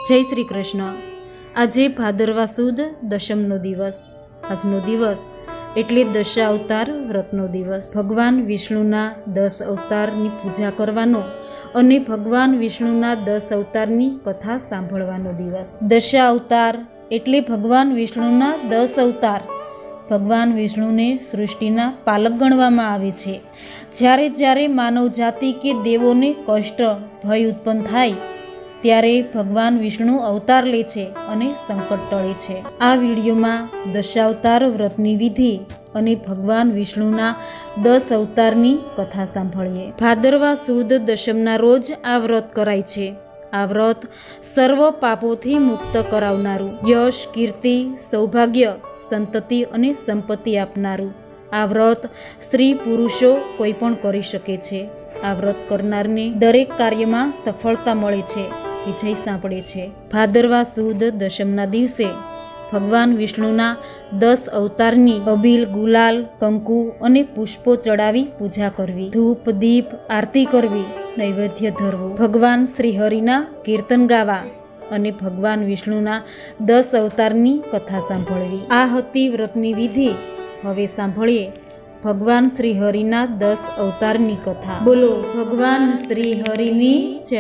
જય શ્રી કૃષ્ણ। આજે ભાદરવા સુદ દશમનો દિવસ। આજનો દિવસ એટલે દશાવતાર વ્રતનો દિવસ। ભગવાન વિષ્ણુના 10 અવતારની પૂજા કરવાનો અને ભગવાન વિષ્ણુના 10 અવતારની કથા સાંભળવાનો દિવસ। દશાવતાર એટલે ભગવાન વિષ્ણુના 10 અવતાર। ભગવાન વિષ્ણુને સૃષ્ટિના પાલક ગણવામાં આવે છે। જ્યારે જ્યારે માનવ જાતિ કે દેવોને કષ્ટ ભય ઉત્પન્ન થાય ત્યારે ભગવાન વિષ્ણુ અવતાર લે છે અને સંકટ ટળે છે। આ વિડીયોમાં દશાવતાર વ્રતની વિધિ અને ભગવાન વિષ્ણુના 10 અવતારની કથા સાંભળીએ। ભાદરવા સુદ દશમના રોજ આ વ્રત કરાય છે। આ વ્રત સર્વ પાપોથી મુક્ત કરાવનારું, યશ, કીર્તિ, સૌભાગ્ય, સંતતિ અને સંપત્તિ આપનારું આ વ્રત સ્ત્રી પુરુષો કોઈ પણ કરી શકે છે। આ વ્રત કરનારને દરેક કાર્યમાં સફળતા મળે છે, વિજય સાંપડે છે। ભાદરવા સુદ દશમના દિવસે ભગવાન વિષ્ણુના 10 અવતારની અબીલ, ગુલાલ, કંકુ અને પુષ્પો ચડાવી પૂજા કરવી, ધૂપ દીપ આરતી કરવી, નૈવેદ્ય ધરવું, ભગવાન શ્રીહરિના કીર્તન ગાવા અને ભગવાન વિષ્ણુના 10 અવતારની કથા સાંભળવી। આ હતી વ્રતની વિધિ। હવે સાંભળીએ ભગવાન શ્રીહરિના 10 અવતારની કથા। બોલો ભગવાન શ્રીહરિની જય।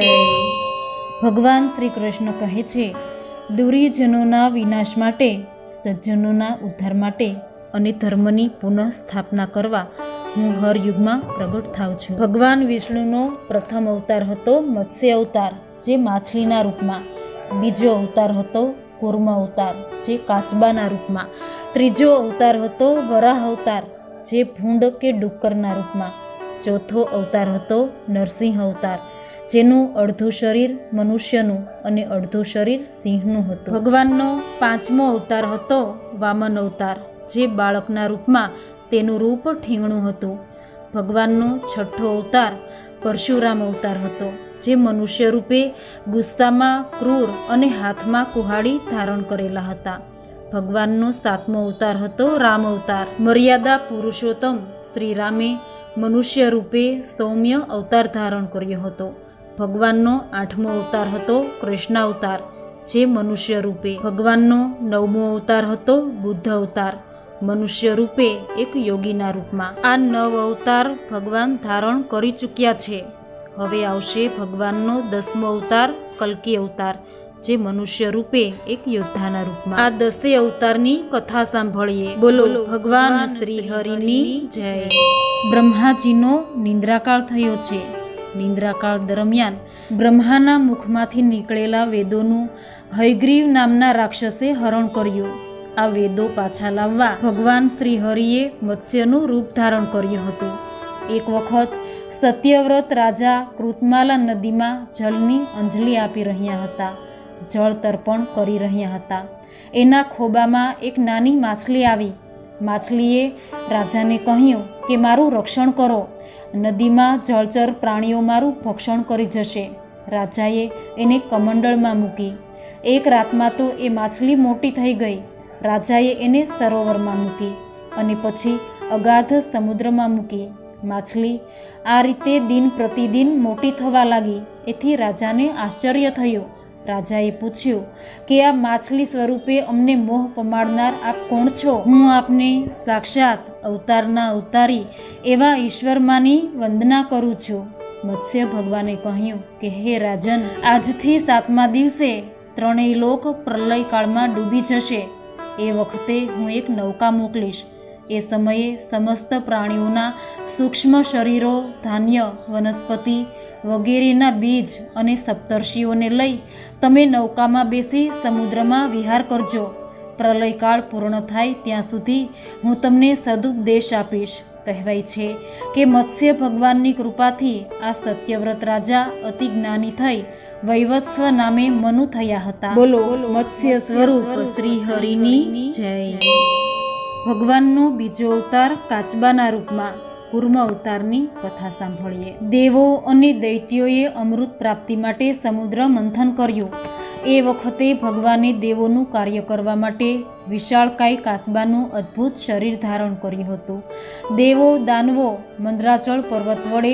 ભગવાન શ્રી કૃષ્ણ કહે છે, દુર્જનોના વિનાશ માટે, સજ્જનોના ઉદ્ધાર માટે અને ધર્મની પુનઃ સ્થાપના કરવા હું હર યુગમાં પ્રગટ થાઉં છું। ભગવાન વિષ્ણુનો પ્રથમ અવતાર હતો મત્સ્ય અવતાર, જે માછલીના રૂપમાં। બીજો અવતાર હતો કૂર્મ અવતાર, જે કાચબાના રૂપમાં। ત્રીજો અવતાર હતો વરાહ અવતાર, જે ભૂંડ કે ડુક્કરના રૂપમાં। ચોથો અવતાર હતો નરસિંહ અવતાર, જેનું અડધું શરીર મનુષ્યનું અને અડધું શરીર સિંહનું હતું। ભગવાનનો પાંચમો અવતાર હતો વામન અવતાર, જે બાળકના રૂપમાં તેનું રૂપ ઠીંગણું હતું। ભગવાનનો છઠ્ઠો અવતાર પરશુરામ અવતાર હતો, જે મનુષ્ય રૂપે ગુસ્સામાં ક્રૂર અને હાથમાં કુહાડી ધારણ કરેલા હતા। ભગવાનનો સાતમો અવતાર હતો રામ અવતાર। મર્યાદા પુરુષોત્તમ શ્રી રામે મનુષ્ય રૂપે સૌમ્ય અવતાર ધારણ કર્યો હતો। ભગવાનનો આઠમો અવતાર હતો કૃષ્ણ અવતાર, જે મનુષ્ય રૂપે। ભગવાનનો નવમો અવતાર હતો બુદ્ધ અવતાર, મનુષ્ય રૂપે એક યોગીના રૂપમાં। આ 9 અવતાર ભગવાન ધારણ કરી ચૂક્યા છે। હવે આવશે ભગવાનનો 10મો અવતાર કલ્કી અવતાર, જે મનુષ્ય રૂપે એક યોદ્ધાના રૂપમાં। આ 10 અવતારની કથા સાંભળીએ। બોલો ભગવાન શ્રી હરિની જય। બ્રહ્માજીનો નિંદ્રાકાળ થયો છે। નિંદ્રાકાળ દરમિયાન બ્રહ્માના મુખમાંથી નીકળેલા વેદોનું હયગ્રીવ નામના રાક્ષસે હરણ કર્યું। આ વેદો પાછા લાવવા ભગવાન શ્રી હરિએ મત્સ્યનું રૂપ ધારણ કર્યું હતું। એક વખત સત્યવ્રત રાજા કૃતમાલા નદીમાં જળની અંજલિ આપી રહ્યા હતા, જળ તર્પણ કરી રહ્યા હતા। એના ખોબામાં એક નાની માછલી આવી। માછલીએ રાજાને કહ્યું કે મારું રક્ષણ કરો, નદીમાં જળચર પ્રાણીઓ મારું ભક્ષણ કરી જશે। રાજાએ એને કમંડળમાં મૂકી। એક રાતમાં તો એ માછલી મોટી થઈ ગઈ। રાજાએ એને સરોવરમાં મૂકી અને પછી અગાધ સમુદ્રમાં મૂકી। માછલી આ રીતે દિન પ્રતિદિન મોટી થવા લાગી। એથી રાજાને આશ્ચર્ય થયું। રાજાએ પૂછ્યું કે આ માછલી સ્વરૂપે અમને મોહ પમાડનાર આપ કોણ છો? હું આપને સાક્ષાત અવતારના અવતારી એવા ઈશ્વરમાની વંદના કરું છું। મત્સ્ય ભગવાને કહ્યું કે હે રાજન, આજથી 7મા દિવસે 3 લોક પ્રલયકાળમાં ડૂબી જશે। એ વખતે હું એક નૌકા મોકલીશ। એ સમયે સમસ્ત પ્રાણીઓના સૂક્ષ્મ શરીરો, ધાન્ય, વનસ્પતિ વગેરેના બીજ અને સપ્તર્ષિઓને લઈ તમે નૌકામાં બેસી સમુદ્રમાં વિહાર કરજો। પ્રલયકાળ પૂર્ણ થાય ત્યાં સુધી હું તમને સદુપદેશ આપીશ। કહેવાય છે કે મત્સ્ય ભગવાનની કૃપાથી આ સત્યવ્રત રાજા અતિ જ્ઞાની થઈ વૈવસ્વ નામે મનુ થયા હતા। બોલો મત્સ્ય સ્વરૂપ શ્રી હરિની જય। ભગવાનનો બીજો અવતાર કાચબાના રૂપમાં કૂર્મ અવતારની કથા સાંભળીએ। દેવો અને દૈત્યોએ અમૃત પ્રાપ્તિ માટે સમુદ્ર મંથન કર્યું। એ વખતે ભગવાને દેવોનું કાર્ય કરવા માટે વિશાળકાય કાચબાનું અદ્ભુત શરીર ધારણ કર્યું હતું। દેવો દાનવો મંદરાચળ પર્વત વડે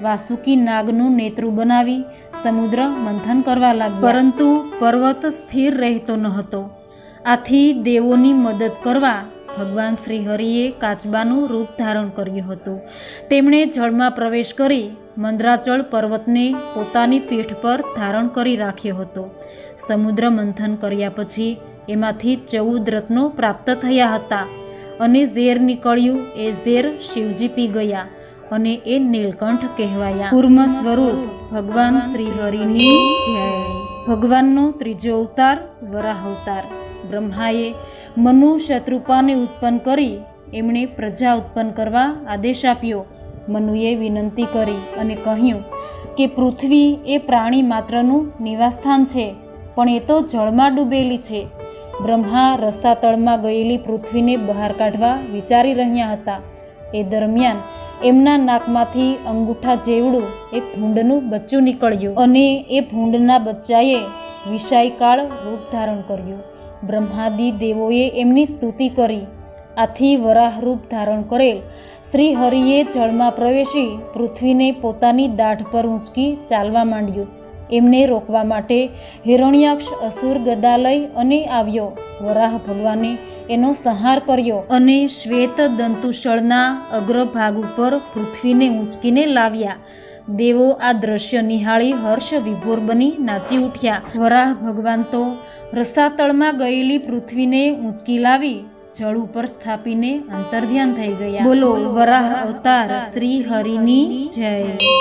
વાસુકી નાગનું નેત્રું બનાવી સમુદ્ર મંથન કરવા લાગ્યા, પરંતુ પર્વત સ્થિર રહેતો ન હતો. આથી દેવોની મદદ કરવા ભગવાન શ્રી હરિએ કાચબાનું રૂપ ધારણ કર્યું હતું. તેમણે જળમાં પ્રવેશ કરી મંદરાચળ પર્વતને પોતાની પીઠ પર ધારણ કરી રાખ્યો હતો. સમુદ્ર મંથન કર્યા પછી એમાંથી 14 રત્નો પ્રાપ્ત થયા હતા અને ઝેર નીકળ્યું. એ ઝેર શિવજી પી ગયા અને એ નીલકંઠ કહેવાયા. કૂર્મ સ્વરૂપ ભગવાન શ્રી હરિની જય. ભગવાનનો ત્રીજો અવતાર વરાહ અવતાર. બ્રહ્માએ મનુ શત્રુપાને ઉત્પન્ન કરી એમણે પ્રજા ઉત્પન્ન કરવા આદેશ આપ્યો. મનુએ વિનંતી કરી અને કહ્યું કે પૃથ્વી એ પ્રાણી માત્રનું નિવાસસ્થાન છે, પણ એ તો જળમાં ડૂબેલી છે. બ્રહ્મા રસાતળમાં ગયેલી પૃથ્વીને બહાર કાઢવા વિચારી રહ્યા હતા. એ દરમિયાન એમના નાકમાંથી અંગૂઠા જેવડું એક ભૂંડનું બચ્ચું નીકળ્યું અને એ ભૂંડના બચ્ચાએ વિશાયકાળ રૂપ ધારણ કર્યું. બ્રહ્માદિ દેવોએ એમની સ્તુતિ કરી. આથી વરાહ રૂપ ધારણ કરેલ શ્રી હરિએ જળમાં પ્રવેશી પૃથ્વીને પોતાની દાઢ પર ઊંચકી ચાલવા માંડ્યું. એમને રોકવા માટે હિરણ્યાક્ષ અસુર ગદા લઈ અને આવ્યો. વરાહ ભગવાને એનો સંહાર કર્યો અને શ્વેત દંતુશળના અગ્રભાગ ઉપર પૃથ્વીને ઊંચકીને લાવ્યા. દેવો આ દ્રશ્ય નિહાળી હર્ષ વિભોર બની નાચી ઉઠ્યા. વરાહ ભગવાન તો રસાતળમાં ગયેલી પૃથ્વીને ઊંચકી લાવી જળ ઉપર સ્થાપીને અંતર્ધ્યાન થઈ ગયા. બોલો વરાહ અવતાર શ્રી હરિની જય.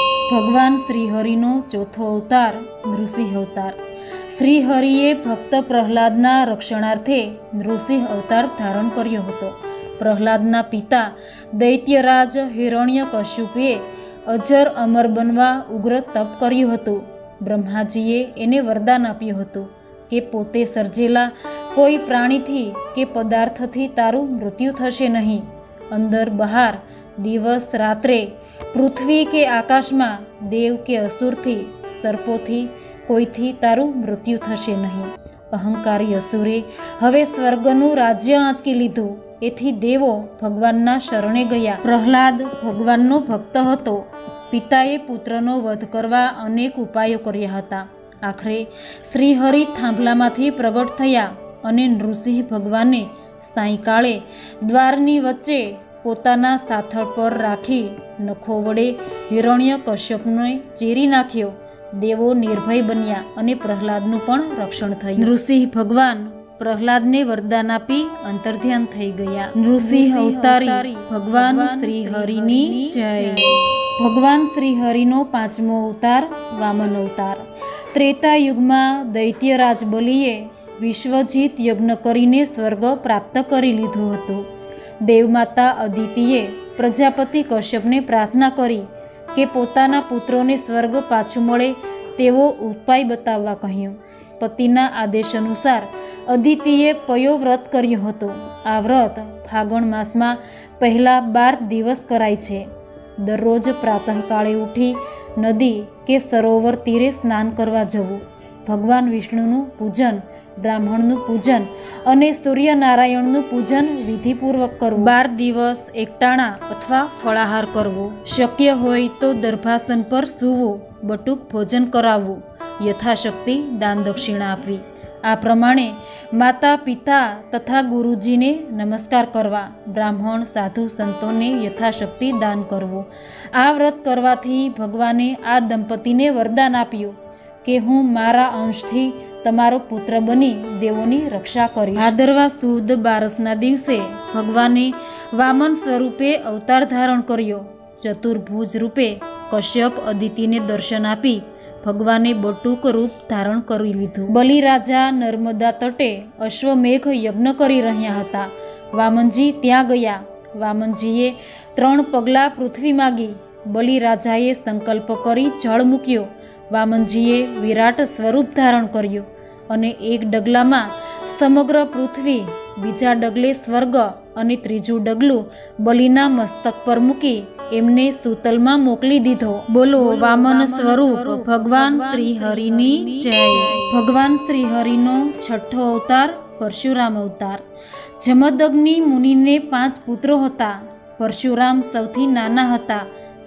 ભગવાન શ્રી હરિનો ચોથો અવતાર નૃસિંહ અવતાર. શ્રી હરિએ ભક્ત પ્રહલાદના રક્ષણાર્થે નૃસિંહ અવતાર ધારણ કર્યો હતો. પ્રહલાદના પિતા દૈત્યરાજ હિરણ્યકશ્યપે અજર અમર બનવા ઉગ્ર તપ કર્યું હતું. બ્રહ્માજીએ એને વરદાન આપ્યું હતું કે પોતે સર્જેલા કોઈ પ્રાણીથી કે પદાર્થથી તારું મૃત્યુ થશે નહીં. અંદર બહાર, દિવસ રાત્રે, પૃથ્વી કે આકાશમાં, દેવ કે અસુરથી, સર્પોથી, કોઈથી તારું મૃત્યુ થશે નહીં. અહંકારી અસુરે હવે સ્વર્ગનું રાજ્ય આંચકી લીધું. એથી દેવો ભગવાનના શરણે ગયા. પ્રહલાદ ભગવાનનો ભક્ત હતો. પિતાએ પુત્રનો વધ કરવા અનેક ઉપાયો કર્યા હતા. આખરે શ્રી હરિ થાંભલામાંથી પ્રગટ થયા અને નૃસિંહ ભગવાને સાંયકાળે દ્વારની વચ્ચે પોતાના સાથળ પર રાખી નખો વડે હિરણ્યકશ્યપને ચીરી નાખ્યો. દેવો નિર્ભય બન્યા અને પ્રહલાદનું પણ રક્ષણ થયું. નૃસિંહ ભગવાન પ્રહલાદને વરદાન આપી અંતર્ધ્યાન થઈ ગયા. નૃસિંહ અવતારી ભગવાન શ્રી હરિની જય. ભગવાન શ્રી હરિનો પાંચમો અવતાર વામન અવતાર. ત્રેતા યુગમાં દૈત્યરાજ બલિએ વિશ્વજીત યજ્ઞ કરીને સ્વર્ગ પ્રાપ્ત કરી લીધું હતું. દેવમાતા અદિતિએ પ્રજાપતિ કશ્યપને પ્રાર્થના કરી કે પોતાના પુત્રોને સ્વર્ગ પાછું મળે તેવો ઉપાય બતાવવા કહ્યું. પતિના આદેશ અનુસાર અદિતિએ પયો વ્રત કર્યું હતું. આ વ્રત ફાગણ માસમાં પહેલા 12 દિવસ કરાય છે. દરરોજ પ્રાતઃકાળે ઉઠી નદી કે સરોવર તીરે સ્નાન કરવા જવું, ભગવાન વિષ્ણુનું પૂજન, બ્રાહ્મણનું પૂજન અને સૂર્યનારાયણનું પૂજન વિધિપૂર્વક કરવું. 12 દિવસ એકટાણા અથવા ફળાહાર કરવો. શક્ય હોય તો દર્ભાસન પર સૂવું, બટુક ભોજન કરાવવું, યથાશક્તિ દાન દક્ષિણા આપવી. આ પ્રમાણે માતા પિતા તથા ગુરુજીને નમસ્કાર કરવા, બ્રાહ્મણ સાધુ સંતોને યથાશક્તિ દાન કરવું. આ વ્રત કરવાથી ભગવાને આ દંપતીને વરદાન આપ્યું કે હું મારા અંશથી તમારો પુત્ર બની દેવોની રક્ષા કરીશ. ભાદરવા સુદ 12ના દિવસે ભગવાને વામન સ્વરૂપે અવતાર ધારણ કર્યો. ચતુર્ભુજ રૂપે કશ્યપ અદિતિને દર્શન આપી ભગવાને બટુક રૂપ ધારણ કરી લીધું. બલિરાજા નર્મદા તટે અશ્વમેઘ યજ્ઞ કરી રહ્યા હતા. વામનજી ત્યાં ગયા. વામનજીએ 3 પગલાં પૃથ્વી માગી. બલિરાજાએ સંકલ્પ કરી જળ મૂક્યો. વામનજીએ વિરાટ સ્વરૂપ ધારણ કર્યું અને એક ડગલામાં સમગ્ર પૃથ્વી, બીજા ડગલે સ્વર્ગ અને ત્રીજું ડગલું બલિના મસ્તક પર મૂકી એમને સૂતલમાં મોકલી દીધો. બોલો વામન સ્વરૂપ ભગવાન શ્રી હરિની જય. ભગવાન શ્રી હરિનો છઠ્ઠો અવતાર પરશુરામ અવતાર. જમદગ્નિ મુનિને 5 પુત્રો હતા. પરશુરામ સૌથી નાના હતા.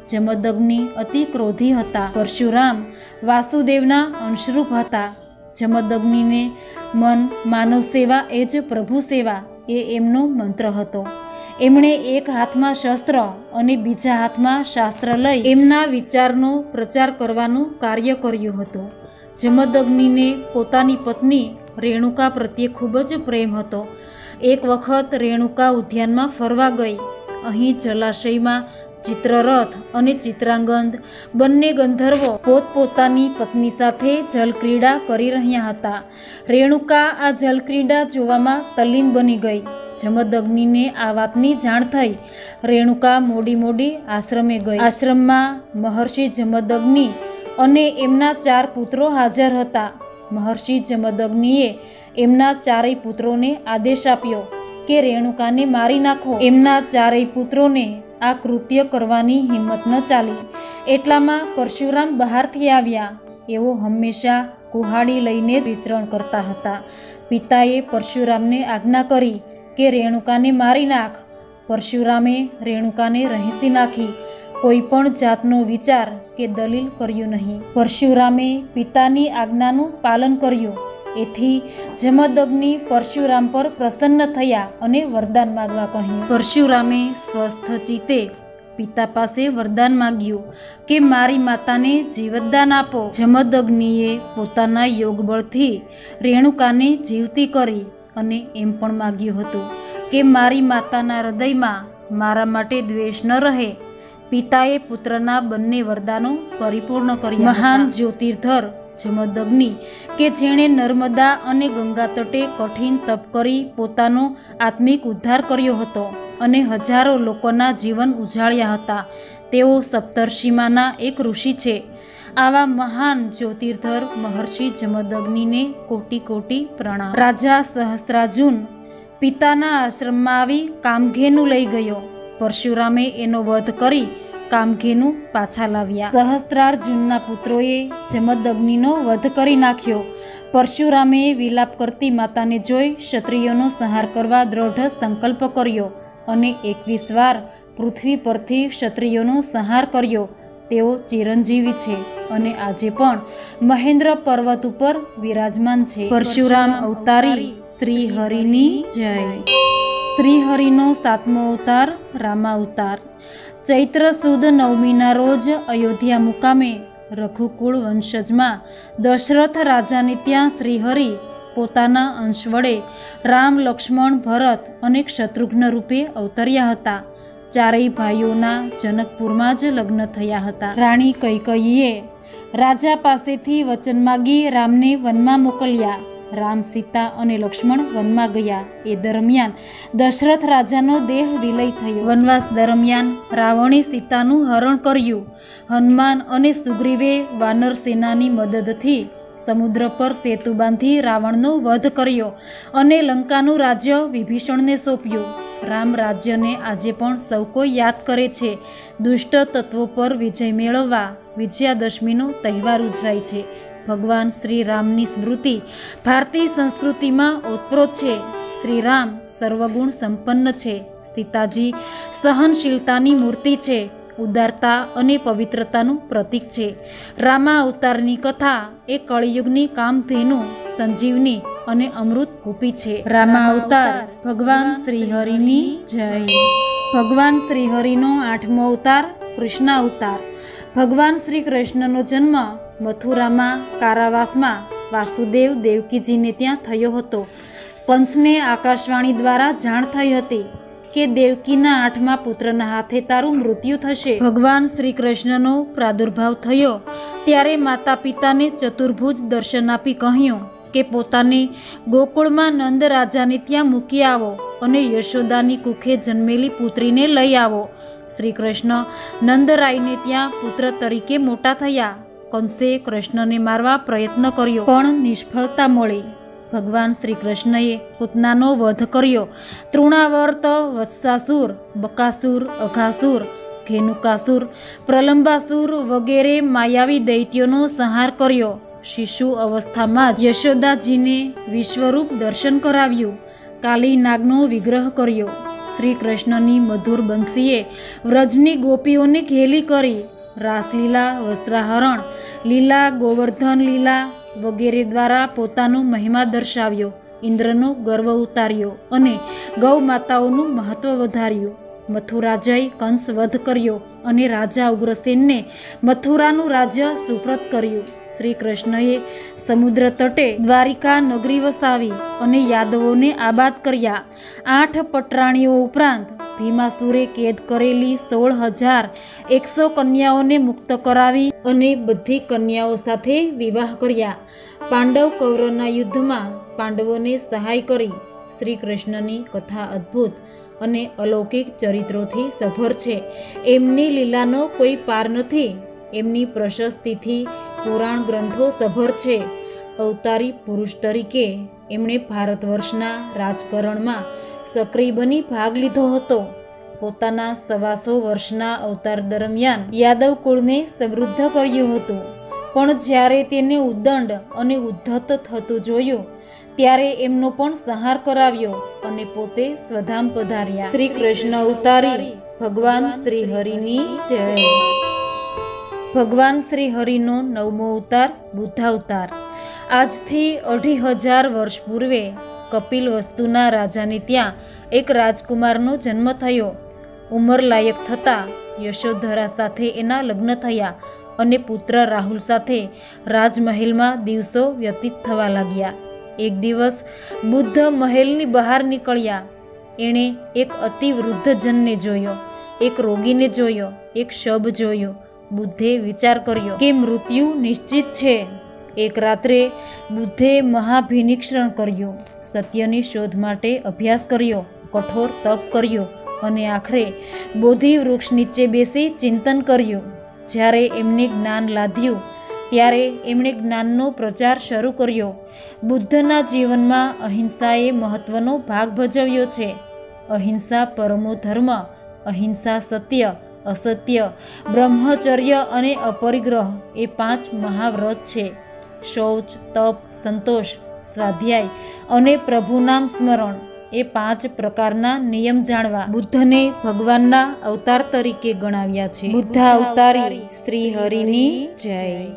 જમદગ્નિ અતિ ક્રોધી હતા. પરશુરામ વાસુદેવના અંશરૂપ હતા. જમદગ્નિને મન માનવ સેવા એ જ પ્રભુ સેવા એ એમનો મંત્ર હતો. એમણે એક હાથમાં શસ્ત્ર અને બીજા હાથમાં શાસ્ત્ર લઈ એમના વિચારનો પ્રચાર કરવાનું કાર્ય કર્યું હતું. જમદગ્નિને પોતાની પત્ની રેણુકા પ્રત્યે ખૂબ જ પ્રેમ હતો. એક વખત રેણુકા ઉદ્યાનમાં ફરવા ગઈ. અહીં જલાશયમાં ચિત્રરથ અને ચિત્રાંગદ બંને ગંધર્વો પોતપોતાની પત્ની સાથે જલક્રીડા કરી રહ્યા હતા. રેણુકા આ જલક્રીડા જોવામાં તલ્લીન બની ગઈ. જમદગ્નિને આ વાતની જાણ થઈ. રેણુકા મોડી આશ્રમે ગઈ. આશ્રમમાં મહર્ષિ જમદગ્નિ અને એમના 4 પુત્રો હાજર હતા. મહર્ષિ જમદગ્નિએ એમના 4 પુત્રોને આદેશ આપ્યો કે રેણુકાને મારી નાખો. એમના 4 પુત્રોને આ કૃત્ય કરવાની હિંમત ન ચાલી. એટલામાં પરશુરામ બહારથી આવ્યા. એઓ હંમેશા કુહાડી લઈને જ વિચરણ કરતા હતા. પિતાએ પરશુરામને આજ્ઞા કરી કે રેણુકાને મારી નાખ. પરશુરામે રેણુકાને રહીસી નાખી. કોઈ પણ જાતનો વિચાર કે દલીલ કર્યું નહીં. પરશુરામે પિતાની આજ્ઞાનું પાલન કર્યું. એથી જમદગ્નિ પરશુરામ પર પ્રસન્ન થયા અને વરદાન માગવા કહ્યું. પરશુરામે સ્વસ્થ ચિત્તે પિતા પાસે વરદાન માગ્યું કે મારી માતાને જીવતદાન આપો. જમદગ્નિએ પોતાના યોગબળથી રેણુકાને જીવતી કરી અને એમ પણ માગ્યું હતું કે મારી માતાના હૃદયમાં મારા માટે દ્વેષ ન રહે. પિતાએ પુત્રના બંને વરદાનો પરિપૂર્ણ કર્યા. મહાન જ્યોતિર્ધર જમદગ્નિ કે જેણે નર્મદા અને ગંગા તટે કઠિન તપ કરી પોતાનો આત્મિક ઉદ્ધાર કર્યો હતો અને હજારો લોકોના જીવન ઉજાળ્યા હતા. તેઓ સપ્તર્ષિમાંના એક ઋષિ છે. આવા મહાન જ્યોતિર્ધર મહર્ષિ જમદગ્નિને કોટી પ્રણામ. રાજા સહસ્ત્રાર્જુન પિતાના આશ્રમમાં આવી કામધેનુ લઈ ગયો. પરશુરામે એનો વધ કરી કામધેનુ પાછા લાવ્યા. સહસ્ત્રાર્જુનના પુત્રોએ જમદગ્નિનો વધ કરી નાખ્યો. પરશુરામે વિલાપ કરતી માતાને જોઈ ક્ષત્રિયોનો સંહાર કરવા દ્રઢ સંકલ્પ કર્યો અને 21 વાર પૃથ્વી પરથી ક્ષત્રિયોનો સંહાર કર્યો. તેઓ ચિરંજીવી છે અને આજે પણ મહેન્દ્ર પર્વત ઉપર વિરાજમાન છે. પરશુરામ અવતારી શ્રી હરિની જય. શ્રી હરિનો 7મો અવતાર રામાવતાર. ચૈત્ર સુદ નવમીના રોજ અયોધ્યા મુકામે રઘુકુળ વંશજમાં દશરથ રાજાને ત્યાં શ્રીહરિ પોતાના અંશ વડે રામ, લક્ષ્મણ, ભરત અને શત્રુઘ્ન રૂપે અવતર્યા હતા. 4 ભાઈઓના જનકપુરમાં જ લગ્ન થયા હતા. રાણી કૈકેયીએ રાજા પાસેથી વચન માગી રામને વનમાં મોકલ્યા. રામ, સીતા અને લક્ષ્મણ વનમાં ગયા. એ દરમિયાન દશરથ રાજાનો દેહ વિલય થયો. વનવાસ દરમિયાન રાવણે સીતાનું હરણ કર્યું. હનુમાન અને સુગ્રીવે વાનર સેનાની મદદથી સમુદ્ર પર સેતુ બાંધી રાવણનો વધ કર્યો અને લંકાનું રાજ્ય વિભીષણને સોંપ્યું. રામ રાજ્યને આજે પણ સૌ કોઈ યાદ કરે છે. દુષ્ટ તત્વો પર વિજય મેળવવા વિજયાદશમીનો તહેવાર ઉજવાય છે. ભગવાન શ્રી રામની સ્મૃતિ ભારતીય સંસ્કૃતિમાં ઓતપ્રોત છે. શ્રી રામ સર્વગુણ સંપન્ન છે. સીતાજી સહનશીલતાની મૂર્તિ છે. ઉદારતા અને પવિત્રતાનું પ્રતીક છે. રામા અવતારની કથા એ કળિયુગની કામધેનુ, સંજીવની અને અમૃત કૂપી છે. રામા અવતાર ભગવાન શ્રીહરિની જય. ભગવાન શ્રીહરિનો 8મો અવતાર કૃષ્ણ અવતાર. ભગવાન શ્રી કૃષ્ણનો જન્મ મથુરામાં કારાવાસમાં વાસુદેવ દેવકીજીને ત્યાં થયો હતો. કંસને આકાશવાણી દ્વારા જાણ થઈ હતી કે દેવકીના 8મા પુત્રના હાથે તારું મૃત્યુ થશે. ભગવાન શ્રી કૃષ્ણનો પ્રાદુર્ભાવ થયો ત્યારે માતા પિતાને ચતુર્ભુજ દર્શન આપી કહ્યું કે પોતાને ગોકુળમાં નંદ રાજાને ત્યાં મૂકી આવો અને યશોદાની કુખે જન્મેલી પુત્રીને લઈ આવો. શ્રી કૃષ્ણ નંદરાયને ત્યાં પુત્ર તરીકે મોટા થયા. કંસે કૃષ્ણને મારવા પ્રયત્ન કર્યો પણ નિષ્ફળતા મળી. ભગવાન શ્રી કૃષ્ણએ પૂતનાનો વધ કર્યો. તૃણાવર્ત, વત્સાસુર, બકાસુર, અઘાસુર, ધેનુકાસુર, પ્રલંબાસુર વગેરે માયાવી દૈત્યોનો સંહાર કર્યો. શિશુ અવસ્થામાં જ યશોદાજીને વિશ્વરૂપ દર્શન કરાવ્યું. કાલી નાગનો વિગ્રહ કર્યો. શ્રી કૃષ્ણની મધુર બંસીએ વ્રજની ગોપીઓને ઘેલી કરી. રાસલીલા, વસ્ત્રાહરણ લીલા, ગોવર્ધન લીલા વગેરે દ્વારા પોતાનો મહિમા દર્શાવ્યો, ઇન્દ્રનો ગર્વ ઉતાર્યો અને ગૌ માતાઓનું મહત્વ વધાર્યું. મથુરા જઈ કંસ વધ કર્યો અને રાજા ઉગ્રસેનને મથુરાનું રાજ્ય સુપ્રત કર્યું. શ્રી કૃષ્ણએ સમુદ્ર તટે દ્વારિકા નગરી વસાવી અને યાદવોને આબાદ કર્યા. 8 પટરાણીઓ ઉપરાંત ભીમાસુરે કેદ કરેલી 16,100 કન્યાઓને મુક્ત કરાવી અને બધી કન્યાઓ સાથે વિવાહ કર્યા. પાંડવ કૌરવના યુદ્ધમાં પાંડવોને સહાય કરી. શ્રી કૃષ્ણની કથા અદ્ભુત અને અલૌકિક ચરિત્રોથી સભર છે. એમની લીલાનો કોઈ પાર નથી. એમની પ્રશસ્તિથી પુરાણ ગ્રંથો સભર છે. અવતારી પુરુષ તરીકે એમણે ભારત વર્ષના રાજકારણમાં સક્રિય બની ભાગ લીધો હતો. પોતાના 125 વર્ષના અવતાર દરમિયાન યાદવ કુળને સમૃદ્ધ કર્યું હતું, પણ જ્યારે તેને ઉદ્દંડ અને ઉદ્ધત થતું જોયું ત્યારે એમનો પણ સંહાર કરાવ્યો અને પોતે સ્વધામ પધાર્યા. શ્રી કૃષ્ણ અવતારી ભગવાન શ્રી હરિની જય. ભગવાન શ્રી હરિનો 9મો અવતાર બુદ્ધાવતાર. આજથી 2,500 વર્ષ પૂર્વે કપિલ વસ્તુના રાજાને ત્યાં એક રાજકુમારનો જન્મ થયો. ઉંમર લાયક થતાં યશોધરા સાથે એના લગ્ન થયા અને પુત્ર રાહુલ સાથે રાજમહેલમાં દિવસો વ્યતીત થવા લાગ્યા. એક દિવસ બુદ્ધ મહેલની બહાર નીકળ્યા. એણે એક અતિ વૃદ્ધ જનને જોયો, એક રોગીને જોયો, એક શબ જોયો. બુદ્ધે વિચાર કર્યો કે મૃત્યુ નિશ્ચિત છે. એક રાત્રે બુદ્ધે મહાભિનિક્ષણ કર્યું, સત્યની શોધ માટે અભ્યાસ કર્યો, કઠોર તપ કર્યો અને આખરે બોધિ વૃક્ષ નીચે બેસી ચિંતન કર્યું. જ્યારે એમને જ્ઞાન લાદ્યું ત્યારે એમણે જ્ઞાનનો પ્રચાર શરૂ કર્યો. બુદ્ધના જીવનમાં અહિંસાએ મહત્વનો ભાગ ભજવ્યો છે. અહિંસા પરમો ધર્મ. અહિંસા સત્ય, અસત્ય, બ્રહ્મચર્ય અને અપરિગ્રહ એ 5 મહાવ્રત છે. શૌચ, તપ, સંતોષ, સ્વાધ્યાય અને પ્રભુનામ સ્મરણ એ 5 પ્રકારના નિયમ જાણવા બુદ્ધને ભગવાનના અવતાર તરીકે ગણાવ્યા છે. બુદ્ધા અવતારી શ્રી હરિની જય.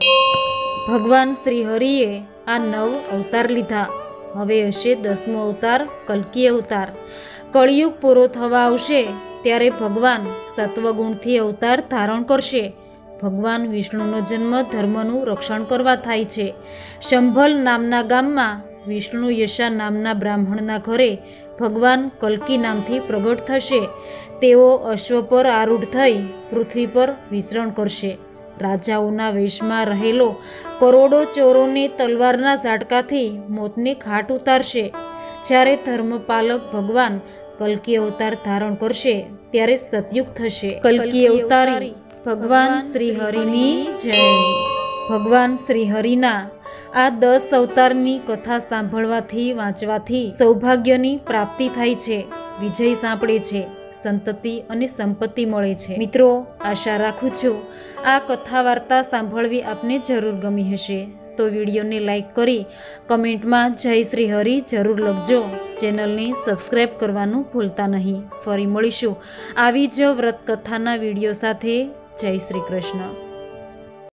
ભગવાન શ્રી હરિએ આ 9 અવતાર લીધા. હવે હશે 10મો અવતાર કલ્કી અવતાર. કળિયુગ પૂરો થવા આવશે ત્યારે ભગવાન સત્વગુણથી અવતાર ધારણ કરશે. ભગવાન વિષ્ણુનો જન્મ ધર્મનું રક્ષણ કરવા થાય છે. શંભલ નામના ગામમાં વિષ્ણુ યશા નામના બ્રાહ્મણના ઘરે ભગવાન કલ્કી નામથી પ્રગટ થશે. તેઓ અશ્વ પર આરૂઢ થઈ પૃથ્વી પર વિચરણ કરશે. રાજાઓના વેશમાં રહેલો કરોડો ચોરોને તલવારના ઝાટકાથી મોતને ઘાટ ઉતારશે. જ્યારે ધર્મપાલક ભગવાન કલ્કી અવતાર ધારણ કરશે ત્યારે સતયુગ થશે. કલ્કી અવતારી ભગવાન શ્રી હરિની જય. ભગવાન શ્રી હરિના આ 10 અવતારની કથા સાંભળવાથી વાંચવાથી સૌભાગ્યની પ્રાપ્તિ થાય છે, વિજય સાંપડે છે, સંતતિ અને સંપત્તિ મળે છે. મિત્રો, આશા રાખું છું આ કથા વાર્તા સાંભળવી આપને જરૂર ગમી હશે. તો વિડીયોને લાઈક કરી કમેન્ટમાં જય શ્રી હરિ જરૂર લખજો. ચેનલને સબસ્ક્રાઈબ કરવાનું ભૂલતા નહીં. ફરી મળીશું આવી જ વ્રત કથાના વિડીયો સાથે. જય શ્રી કૃષ્ણ.